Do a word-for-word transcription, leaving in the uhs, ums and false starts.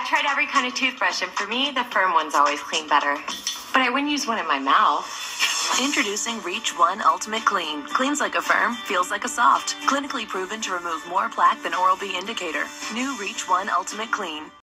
tried every kind of toothbrush, and for me, the firm ones always clean better. But I wouldn't use one in my mouth. Introducing Reach One Ultimate Clean. Cleans like a firm, feels like a soft. Clinically proven to remove more plaque than Oral-B Indicator. New Reach One Ultimate Clean.